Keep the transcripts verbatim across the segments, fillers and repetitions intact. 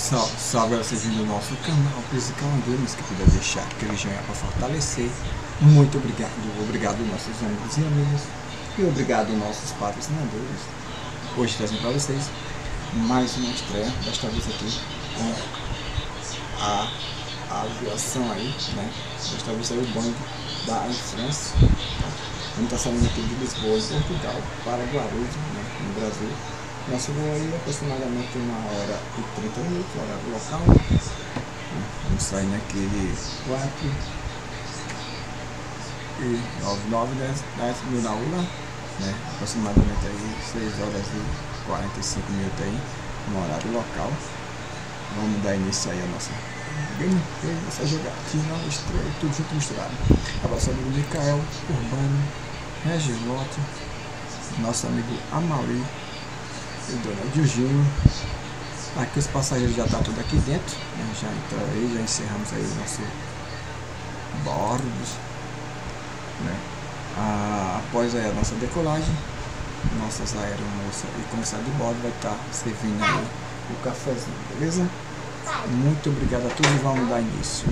Salve, salve, você vindo do nosso canal Física Andames, que puder deixar aquele joinha para fortalecer. Muito obrigado, obrigado nossos amigos e amigas e obrigado nossos patrocinadores. Hoje trazendo para vocês mais uma estreia, desta vez aqui com a, a aviação aí, né? Desta vez aí o banco da Air France. A gente está saindo aqui de Lisboa, em Portugal, para Guarulhos, né, no Brasil. Nosso voo aí é aproximadamente uma hora e trinta minutos, horário local. Vamos sair naquele quatro e nove, nove, dez, dez mil na ULA, né? Aproximadamente aí seis horas e quarenta e cinco minutos aí, no horário local. Vamos dar início aí a nossa gameplay, essa jogatina, estreia, tudo junto misturado. A nosso amigo Micael, Urbano, Regilote, nosso amigo Amauri, o Dona Djunjinho. Aqui os passageiros já estão tá tudo aqui dentro, né? Já entraram aí, já encerramos aí o nosso bordo, né? Ah, após aí a nossa decolagem, nossas aeromoças e comissário de bordo vai estar tá servindo aí o cafezinho, beleza? Muito obrigado a todos e vamos dar início.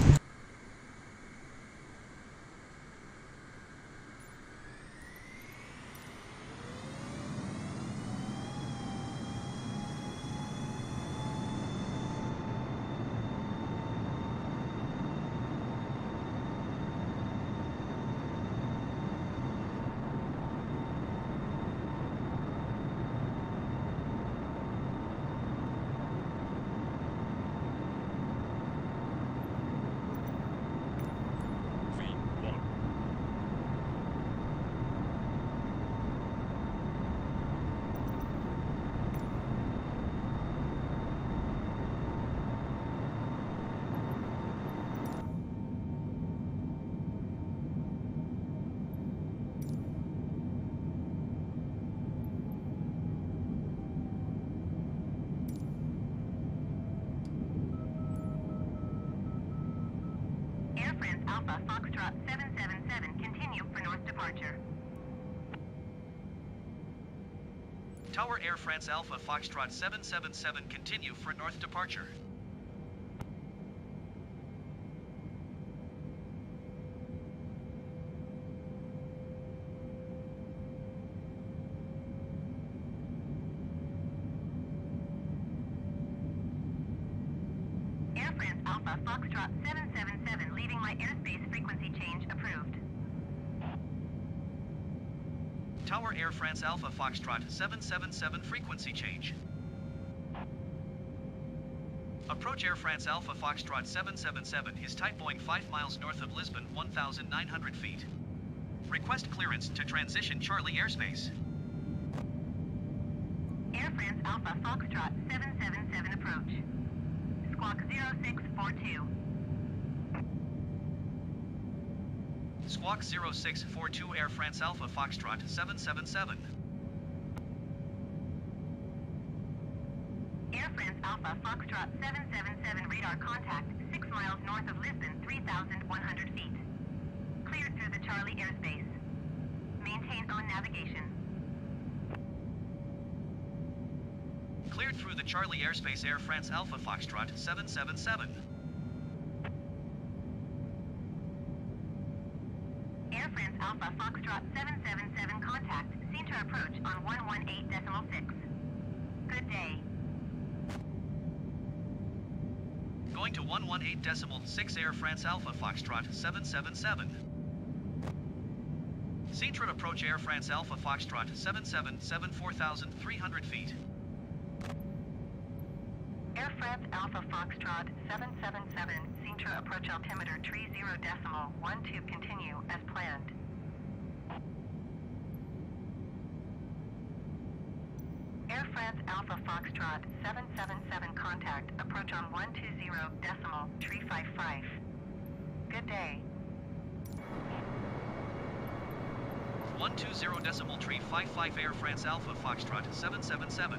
Alpha Foxtrot seven seven seven, continue for north departure. Tower Air France Alpha Foxtrot seven seven seven, continue for north departure. Air France Alpha Foxtrot seven seven seven, leaving my airspace, frequency change approved. Tower Air France Alpha Foxtrot seven seven seven, frequency change. Approach Air France Alpha Foxtrot seven seven seven, his type Boeing five miles north of Lisbon, one thousand nine hundred feet. Request clearance to transition Charlie airspace. Air France Alpha Foxtrot seven seven seven, approach. Squawk zero six four two. Squawk zero six four two, Air France Alpha Foxtrot seven seven seven. Air France Alpha Foxtrot seven seven seven, radar contact six miles north of Lisbon, three thousand one hundred feet. Cleared through the Charlie airspace. Maintain on navigation. Cleared through the Charlie airspace, Air France Alpha Foxtrot seven seven seven. Air France Alpha Foxtrot seven seven seven, contact, seen to approach on one one eight decimal six. Good day. Going to one one eight decimal six, Air France Alpha Foxtrot seven seven seven. Seen to approach Air France Alpha Foxtrot seven seven seven, four thousand three hundred feet. Air France Alpha Foxtrot seven seven seven, seen to approach altimeter tree zero decimal one two, continue as planned. Air France Alpha Foxtrot seven seven seven, contact, approach on one two zero decimal tree five five. Good day. one two zero decimal tree five five, Air France Alpha Foxtrot seven seven seven.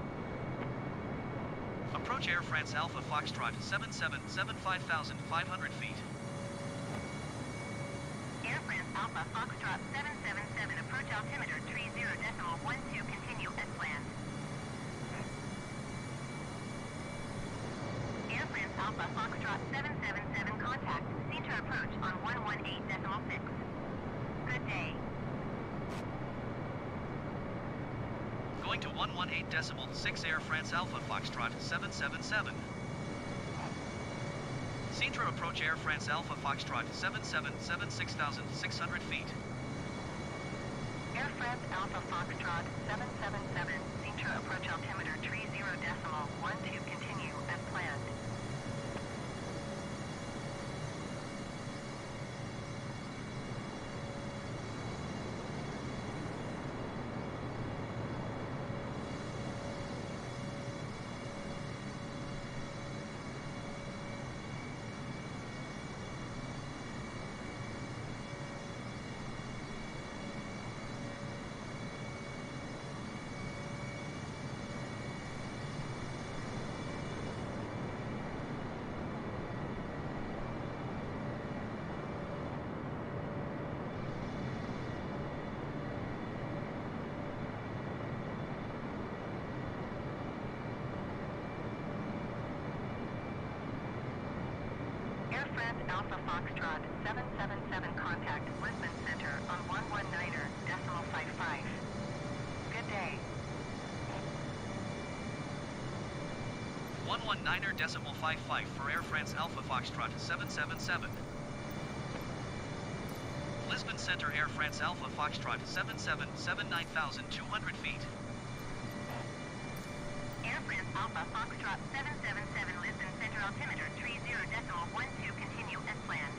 Approach Air France Alpha Foxtrot seven seven seven, five thousand five hundred feet. Air France Alpha Foxtrot seven seven seven, approach altimeter tree zero decimal one two, continue as planned. Alpha Foxtrot seven seven seven contact. Center approach on one one eight decimal six. Good day. Going to one one eight decimal six Air France Alpha Foxtrot seven seven seven. Centre approach Air France Alpha Foxtrot seven seven seven, six thousand six hundred feet. Air France Alpha Foxtrot seven seven seven. Centre approach altimeter three zero decimal one two. Continue as planned. Air France Alpha Foxtrot seven seven seven contact Lisbon Center on one one niner decimal five five. Good day. one one niner decimal five five for Air France Alpha Foxtrot seven seven seven. Lisbon Center Air France Alpha Foxtrot seven seven seven, nine thousand two hundred feet. Air France Alpha Foxtrot seven seven seven Lisbon Center altimeter three zero decimal one two. Continue as planned.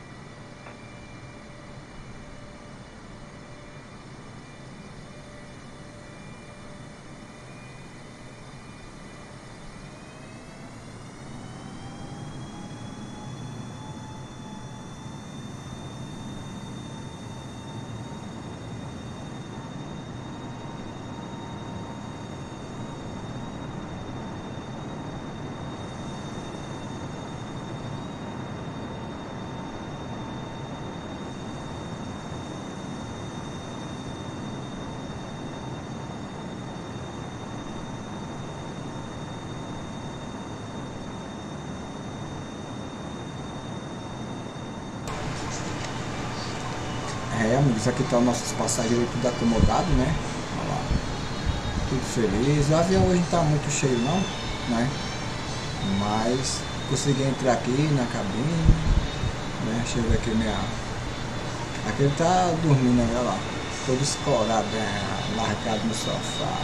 É, amigos, aqui tá os nossos passageiros tudo acomodado, né? Olha lá. Tudo feliz. O avião hoje não tá muito cheio não, né? Mas consegui entrar aqui na cabine, né? Deixa eu ver aqui minha... Aqui ele tá dormindo, olha lá. Todo escorado, né? Largado no sofá.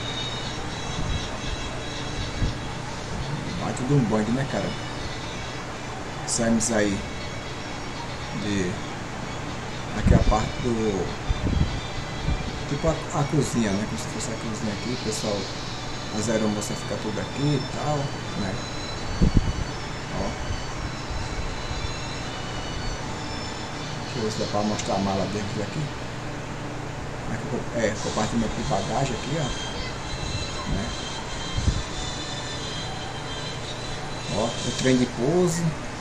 Bate de um banho, né, cara? Saímos aí de... Aqui é a parte do... Tipo a, a cozinha, né? Como se fosse a cozinha aqui. O pessoal, as aeromoças ficam tudo aqui e tal, né? Ó. Deixa eu ver se dá pra mostrar a mala dentro aqui. Aqui é, compartimento de bagagem aqui, ó. Né? Ó, o trem de pouso.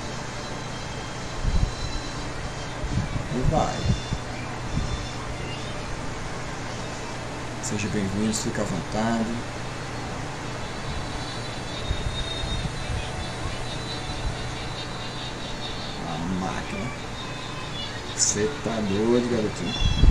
E vai. Seja bem-vindo, fica à vontade. A máquina. Você tá doido, garotinho.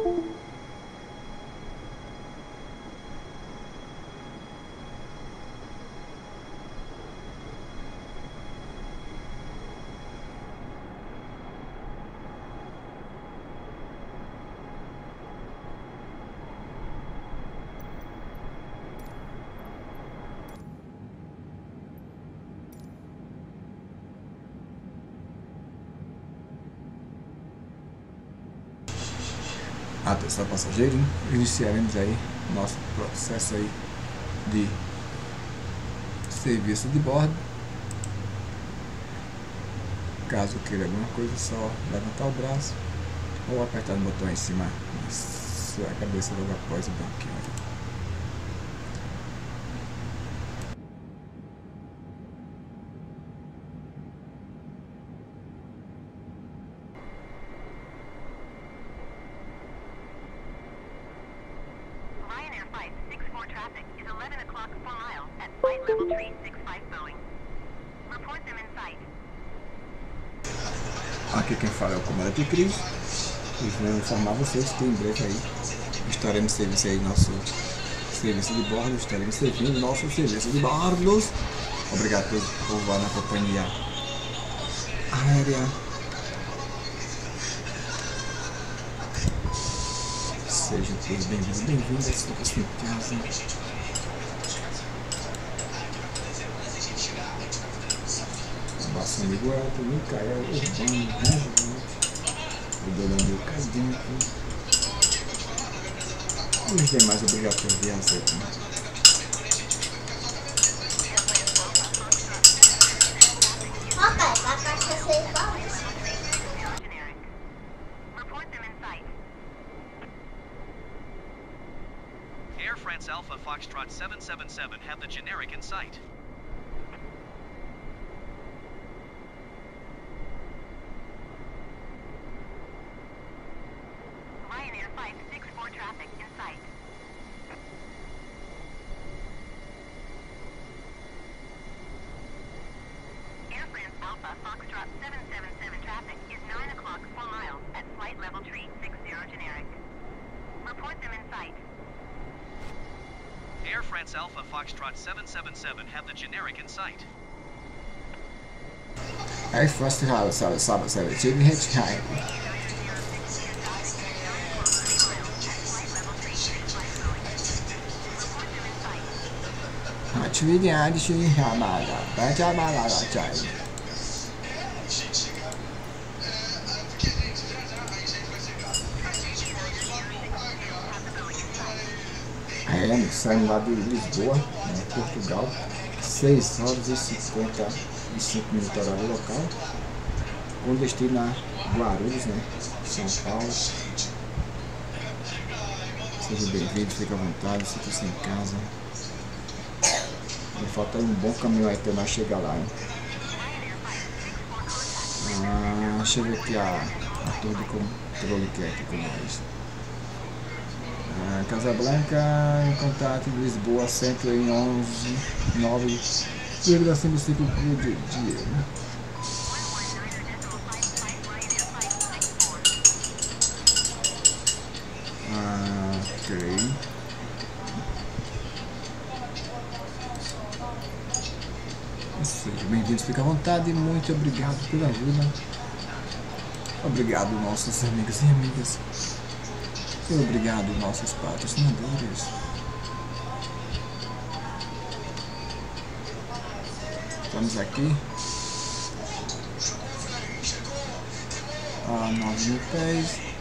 Atenção passageiro, iniciaremos aí nosso processo aí de serviço de bordo. Caso queira alguma coisa, só levantar o braço ou apertar no botão em cima da sua cabeça logo após o banquinho. Ryanair Flight six four traffic is eleven o'clock four miles at flight level three six five Boeing. Report them in sight. Aqui quem fala é o comandante Cris. E vou informar vocês que em breve aí estaremos servindo aí nosso serviço de bordo, estaremos servindo nosso serviço de bordo. Obrigado por, por voar na companhia aérea. Sejam todos bem-vindos, bem-vindas, estamos em casa. Nosso amigo Elton, Micael, Urbano, Renato, o Donando Cadinho e os demais, obrigado por vir aceitar. Air France Alpha Foxtrot seven seven seven have the generic in sight. Ryanair Flight six four traffic in sight. Air France Alpha Foxtrot seven seven seven traffic is nine o'clock four miles at flight level three six zero generic. Report them in sight. Air France Alpha Foxtrot seven seven seven have the generic in sight. Air France seven seven seven hitchhike. Atividade chamada Bajabalagai. É, saindo lá de Lisboa, né, Portugal, seis horas e cinquenta e cinco minutos horário local, com destino a Guarulhos, né, São Paulo. Seja bem-vindo, fique à vontade, sinta-se em casa. Me falta um bom caminho aí para nós chegar lá, hein? Ah, deixa eu ver aqui a, a torre de controle que é aqui com nós. Ah, Casablanca, em contato de Lisboa, centro em onze, nove vírgula cinco cinco por dia. Né? Ah, ok. Seja bem-vindos, fique à vontade, muito obrigado pela ajuda. Obrigado, nossos amigos e amigas. E obrigado, nossos patrocinadores. Estamos aqui a nove mil pés.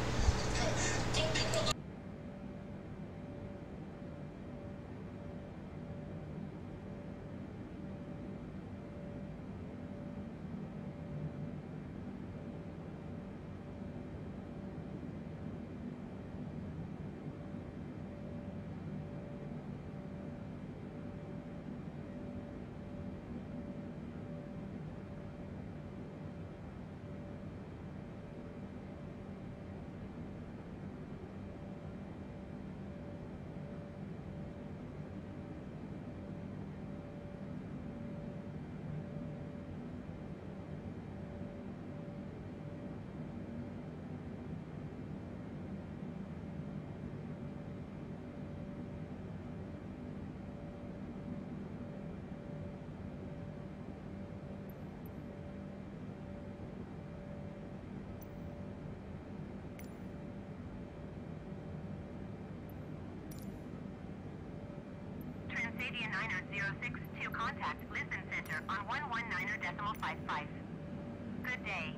zero six to contact Lisbon Center on one one niner decimal five five. Good day.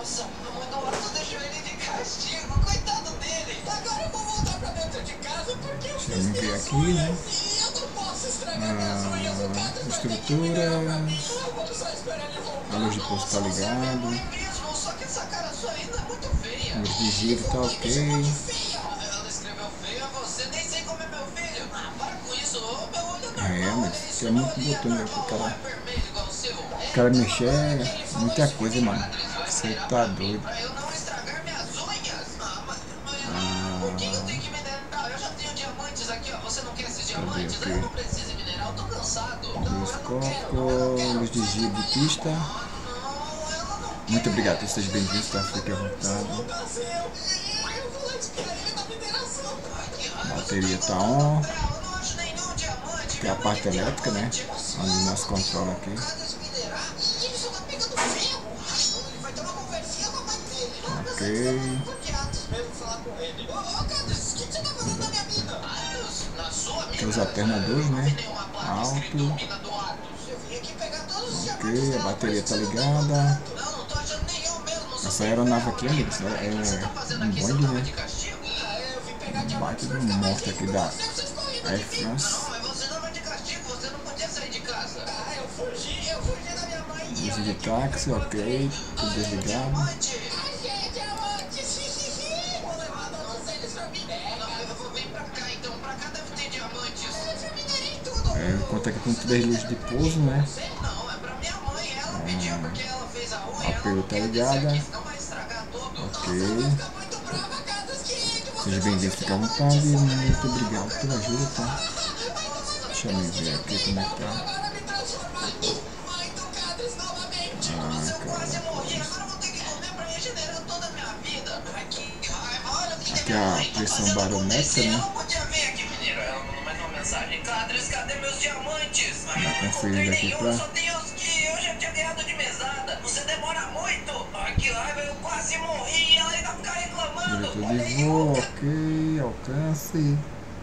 Nossa, o Eduardo deixou ele de castigo, coitado dele. Agora eu vou voltar pra dentro de casa porque eu Deixa eu fiz ver minhas aqui, unhas né? e eu não posso estragar minhas unhas. O Ah, Cadres vai ter que minerar pra mim. estruturas. Ah, vamos só esperar ele voltar. A luz de posto tá Nossa, você é ligado. ruim mesmo, só que essa cara sua ainda é muito feia. Luz de giro tá Me chamou ok. de feia. Ela escreveu feio a você, nem sei como é meu filho. Ah, para com isso, ô, meu olho é normal. É, mas olha isso, tem meu muito olhinho é botão aí pro normal, cara. é vermelho igual o seu. O cara mexer é muita coisa, mano. Você tá doido. Pra eu não estragar minhas unhas. Ah, mas, mas Ah. por que eu tenho que minerar? Eu já tenho diamantes aqui, ó. Você não quer esses Cadê diamantes? o quê? Eu não preciso minerar, eu tô cansado. Não, Luz eu não quero, coco, não, eu não quero. luz de giro de pista. Não, ela não quer. Muito obrigado por vocês bem-vindos, tá? Fique à vontade. Eu vou lá esperar ele na mineração. A bateria tá on. Eu não acho nenhum diamante. Tem a parte elétrica, né? Ali no nosso controle aqui. Ele só tá pegando ferro. Ele vai ter uma conversinha com a mãe dele. Ok. Mesmo falar com ele. Ô, ô, Cadres, o que você tá fazendo na minha mina? Na sua mina? Tem os alternadores, né? Alto. Eu vim aqui pegar todos os Ok, a bateria tá ligada. Não, não tô achando nenhum mesmo. Essa aeronave aqui, amigos, é, é um Boeing, né? Eu vim pegar Um baita de um monstro aqui da Air France. Não, mas você não vai de castigo, você não podia sair de casa. Ah, eu fugi, eu fugi da minha mãe. Luz de táxi, ok. Tudo desligado. Achei diamante. Vou levar todos eles pra mim. Eu vou vir pra cá, então. Pra cá deve ter diamantes. Eu já minerei tudo. É, conta aqui com três luzes de pouso, né? Não, é pra minha mãe. Ela pediu porque ela fez a unha. A pelo tá ligada. Senão vai estragar tudo. Ok. Fica muito brava, Cadres, que que você Seja bem-vindo, fique à vontade. Muito obrigado pela ajuda, tá? Deixa eu ver aqui como é que tá. agora me transformar em mãe do Cadres novamente. Ah, Nossa, eu quase cara. morri. Agora eu vou ter que comer pra regenerar toda a minha vida. Ai, que raiva. Olha o que Aqui que minha a mãe tá pressão fazendo barométrica, acontecer. né? Eu não podia ver aqui, mineiro. Ela mandou mais uma mensagem. Cadres, cadê meus diamantes? Ai, Dá eu não conferindo encontrei aqui nenhum, pra- só tem os que eu já tinha ganhado de mesada. Você demora muito. Ai, que raiva. Eu quase morri e ela ainda fica reclamando. Diretor Olha de aí, voo, o ok. Alcance.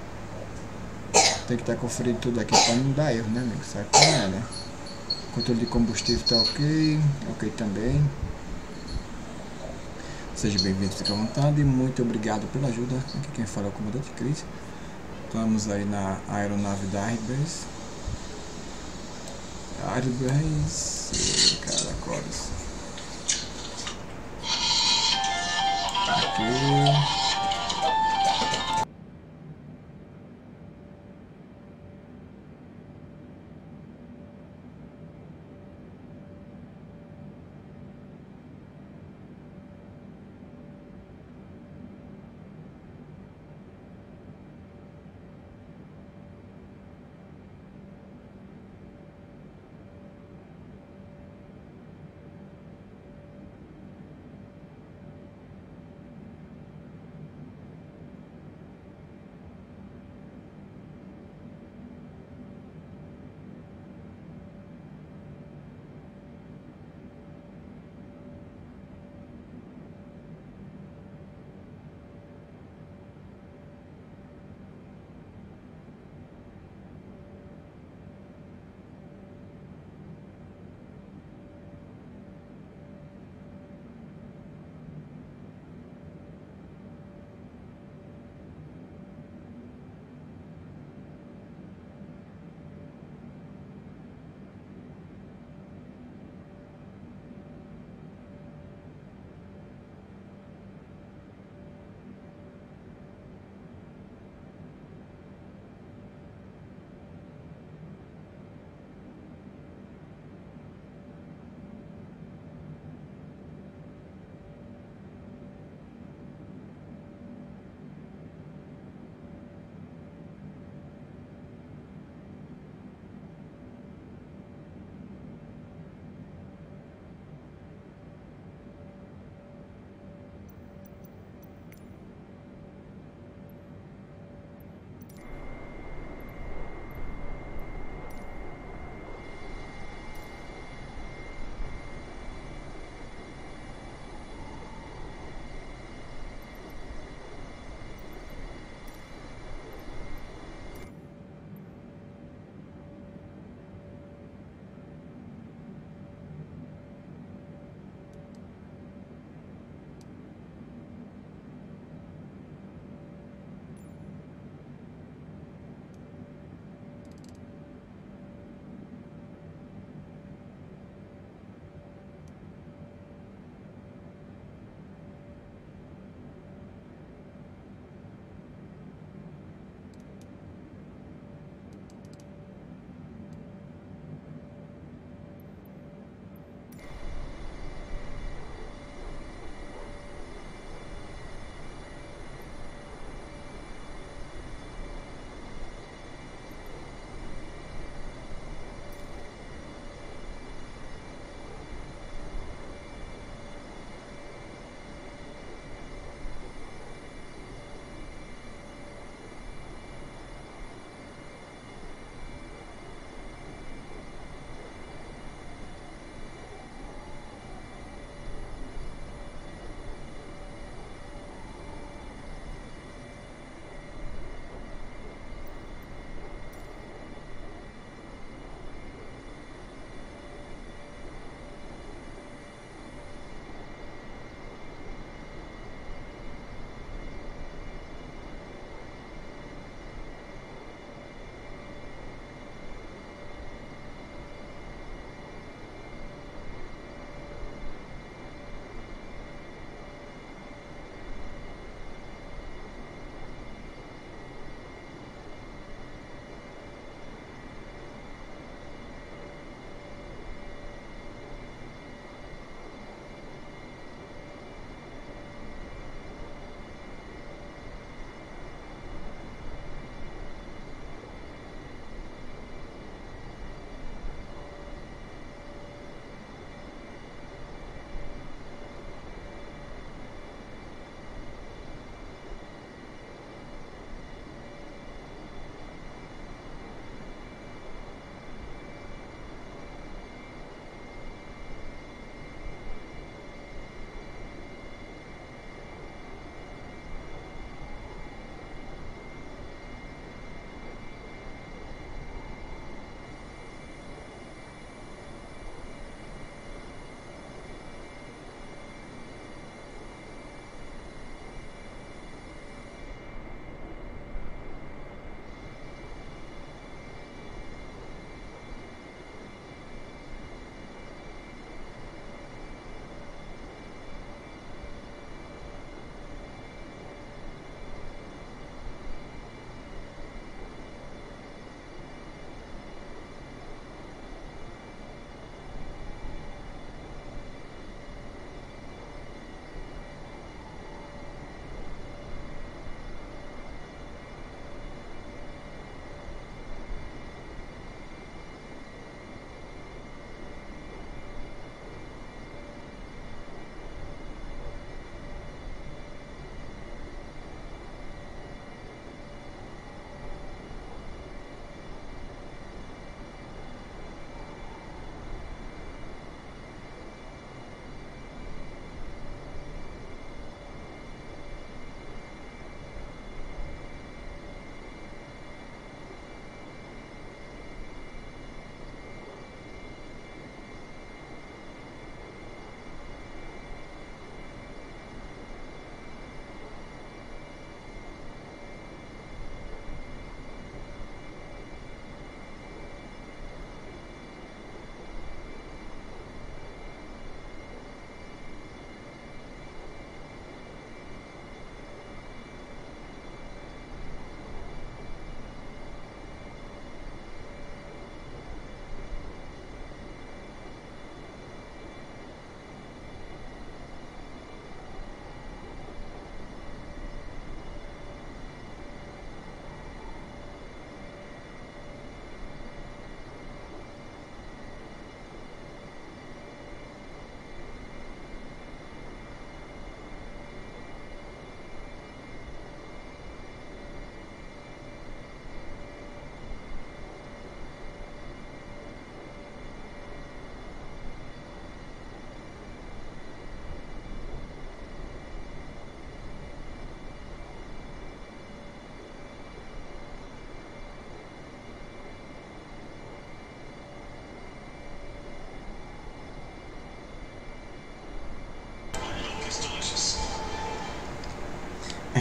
Tem que estar conferindo tudo aqui pra não dar erro, né, amigo? Sabe como é, né? Controle de combustível tá ok. Ok também. Seja bem-vindo, fique à vontade. Muito obrigado pela ajuda. Aqui quem fala é o comandante Cris. Estamos aí na aeronave da Airbus. Airbus. Caracoles. Ok.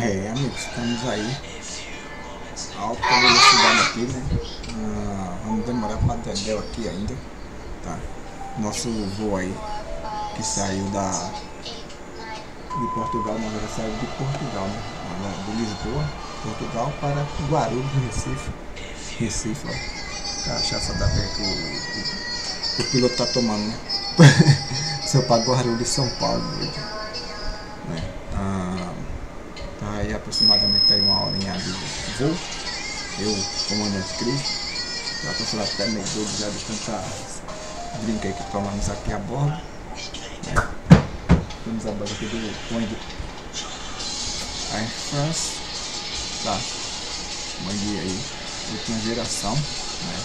É, amigos, estamos aí. Alta velocidade aqui, né? Ah, vamos demorar para Dedéu aqui ainda. Tá? Nosso voo aí, que saiu da de Portugal, na verdade saiu de Portugal, né? De Lisboa, Portugal, para Guarulhos, Recife. Recife, ó. Cachaça da pé que o, o, o piloto tá tomando, né? Seu para Guarulhos de São Paulo, né? Ah, tá aí aproximadamente aí uma horinha de voo. Eu, comandante Cris, já tô falando até meio doido já de tanta drink aí que tomamos aqui a bordo, né? Temos a base aqui do Point Air France, tá? Uma guia aí, última geração, né?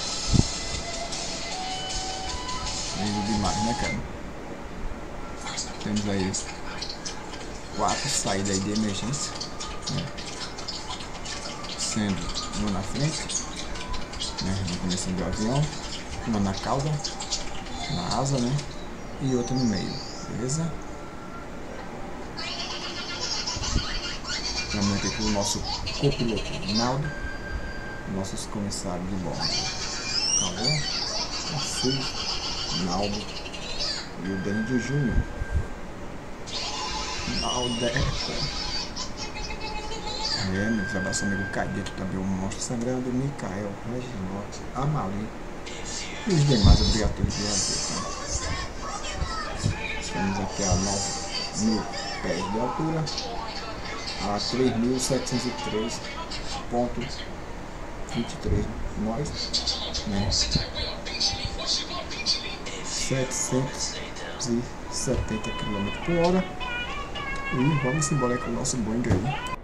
Lindo demais, né, cara? Temos aí quatro saídas aí de emergência, né? Sendo uma na frente, né, no começo do avião, uma na cauda, na asa, né, e outra no meio, beleza? Também aqui o nosso copiloto Rinaldo, nossos comissários de bordo, Calvão, Assis, Rinaldo e o Daniel Júnior. Aldeca. É, meu abraço amigo Cadeto, também o Monstro Sangrando, Micael, Reginote, Amali e os demais, obrigado pelo dia. Estamos aqui a nove mil pés de altura, a três mil setecentos e três ponto vinte e três nós, né? setecentos e setenta quilômetros por hora. E vamos embora com o nosso Boeing aí.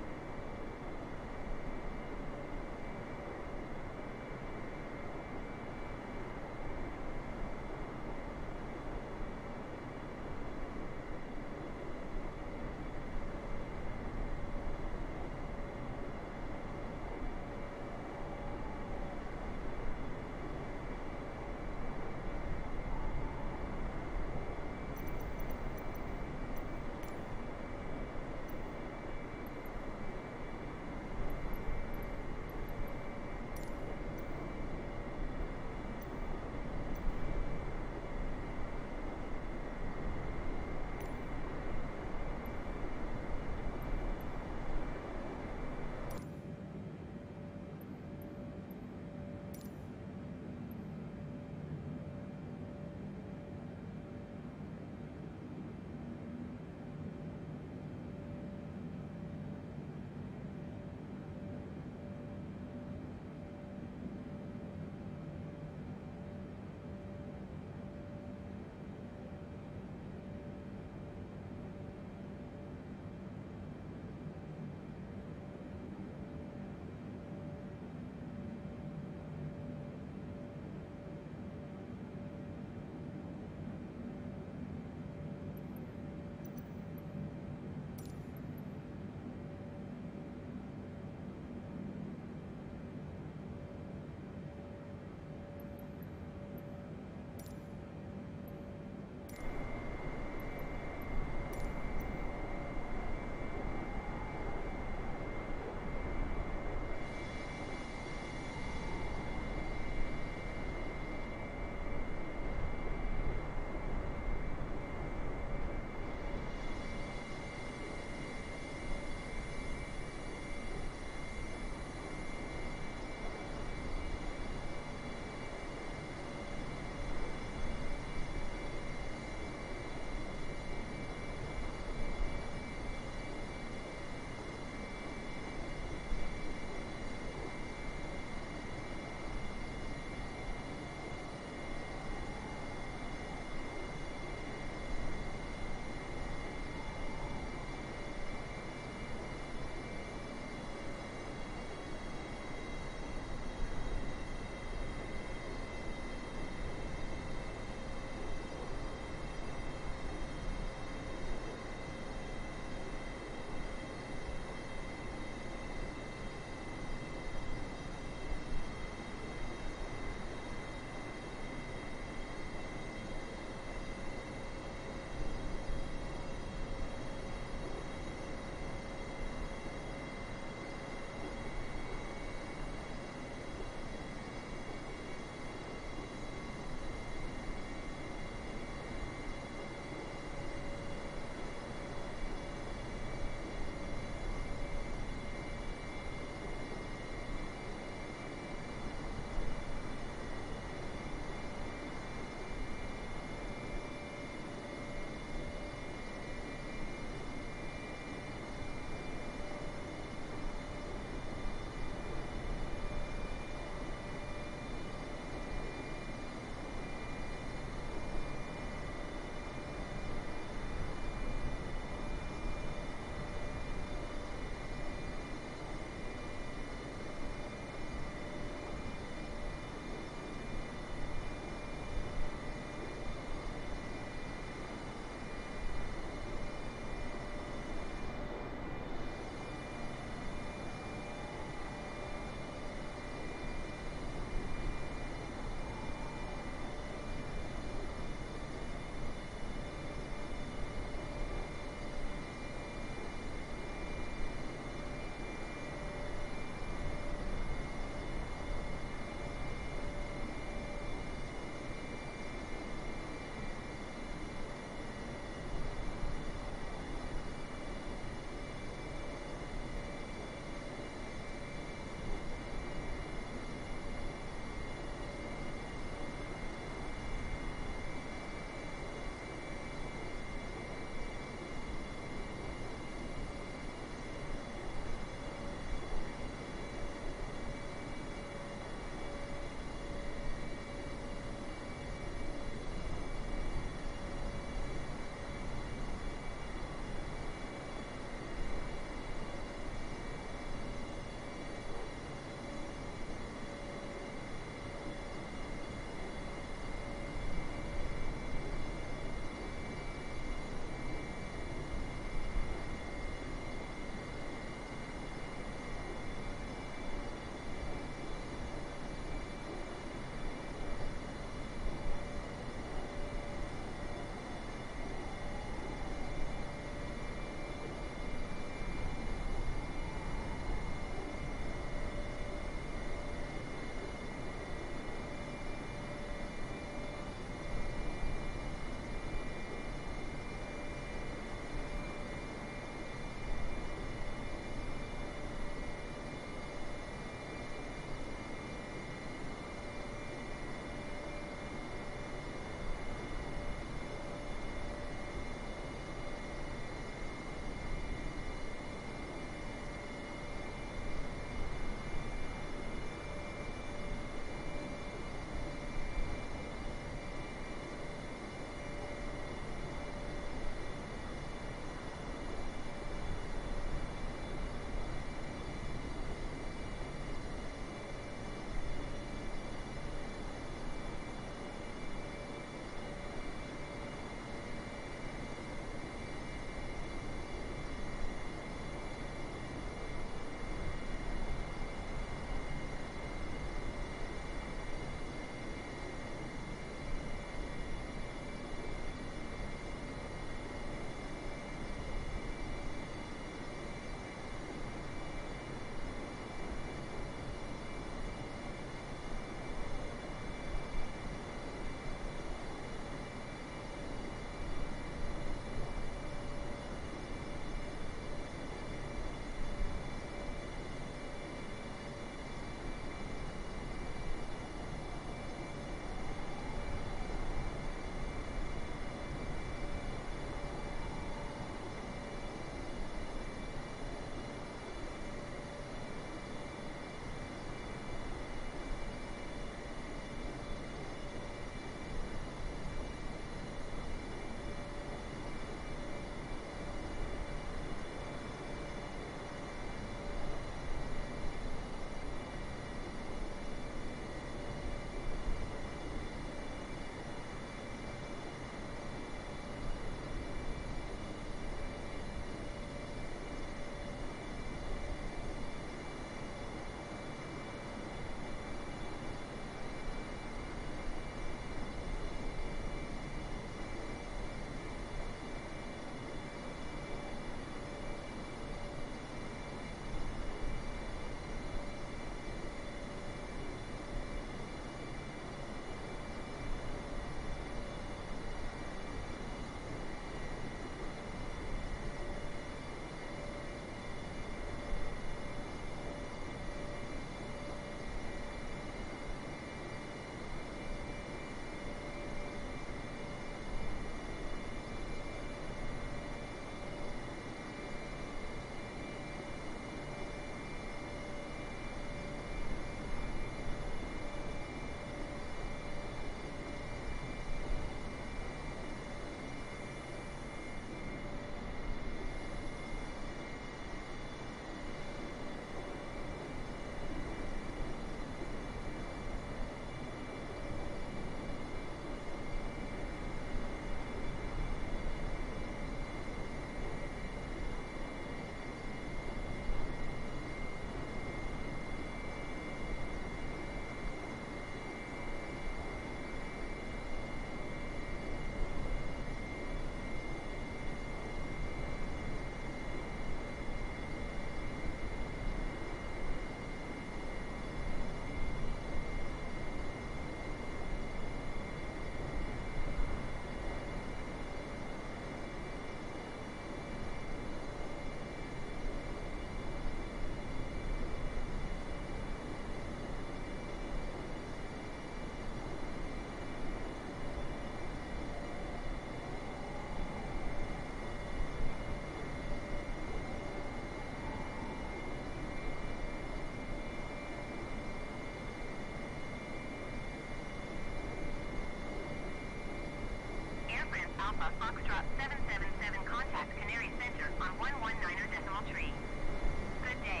Alpha Foxtrot seven seven seven, contact Canary Center on one one niner decimal tree. Good day.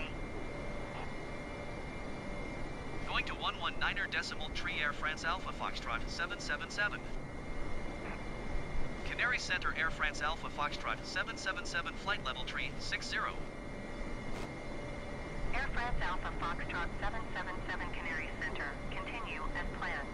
Going to one one niner decimal tree Air France Alpha Foxtrot seven seven seven. Canary Center Air France Alpha Foxtrot seven seven seven, flight level tree six zero. Air France Alpha Foxtrot seven seven seven, Canary Center. Continue as planned.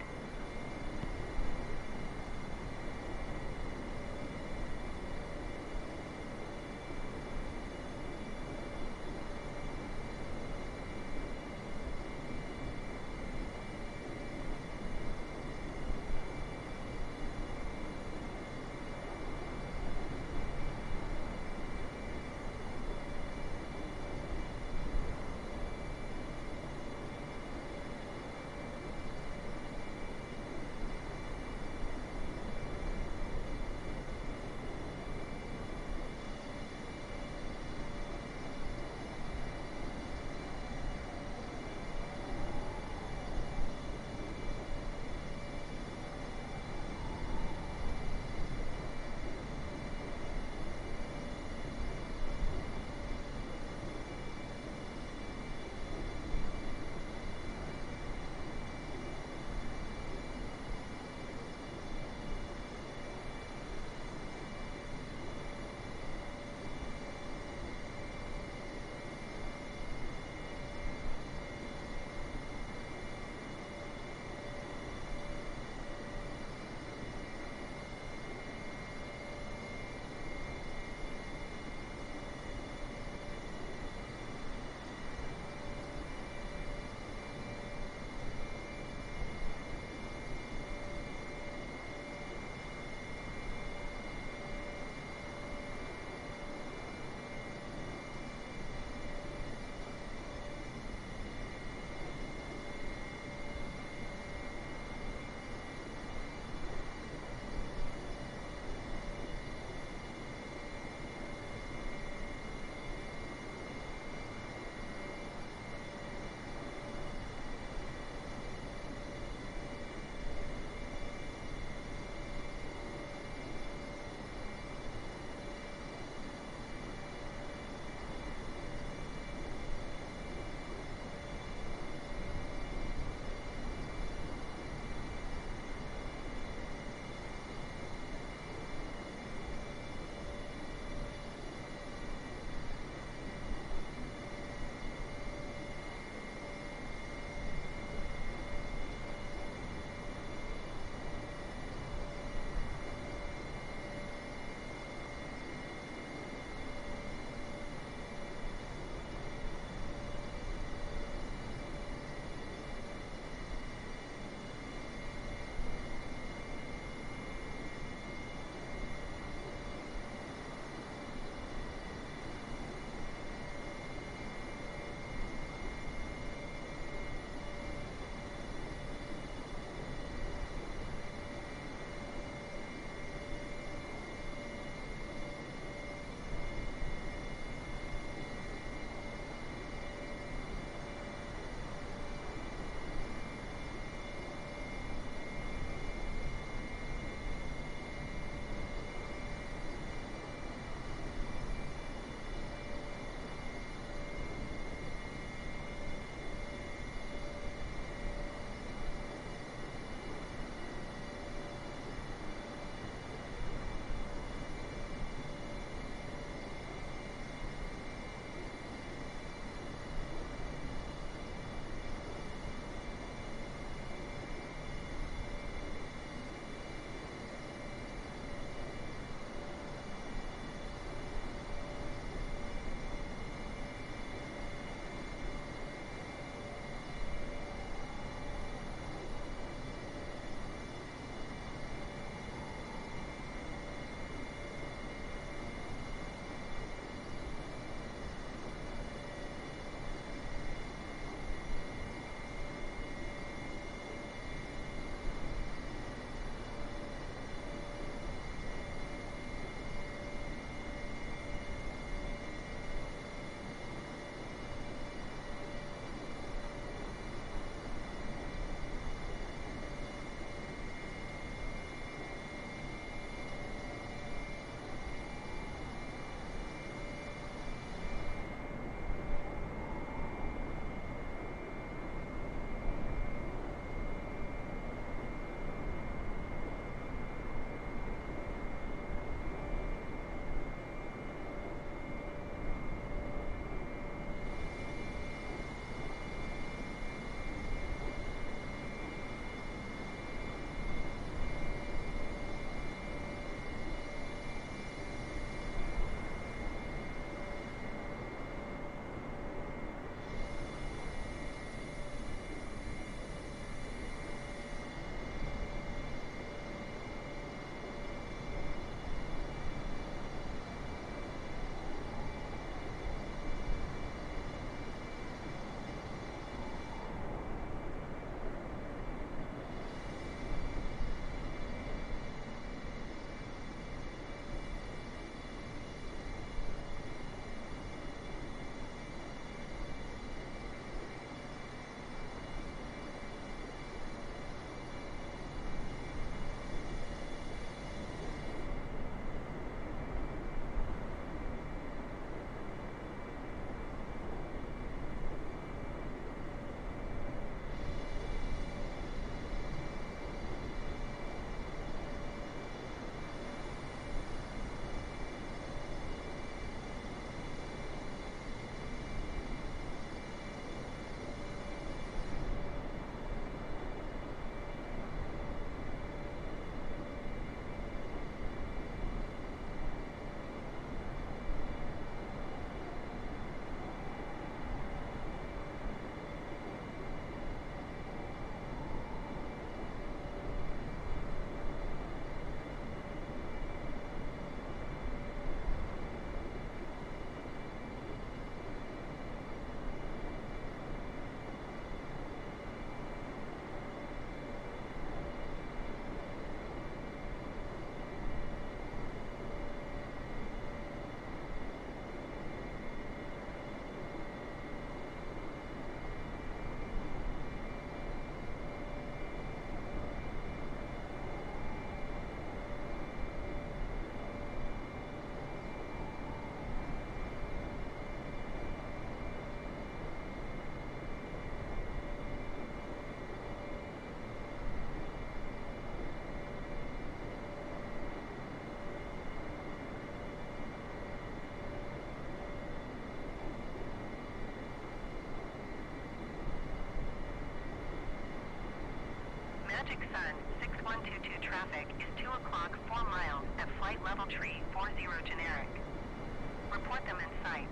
Magic Sun six one two two traffic is two o'clock four miles at flight level tree four zero generic. Report them in sight.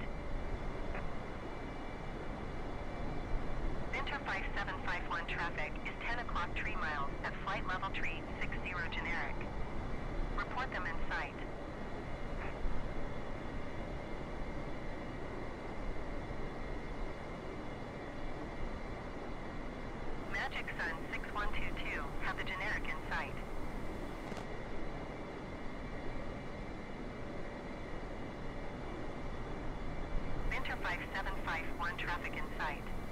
Inter five seven five one traffic is ten o'clock three miles at flight level tree six zero generic. Report them in sight. Magic Sun six one two two have the generic in sight. Inter five seven five one traffic in sight.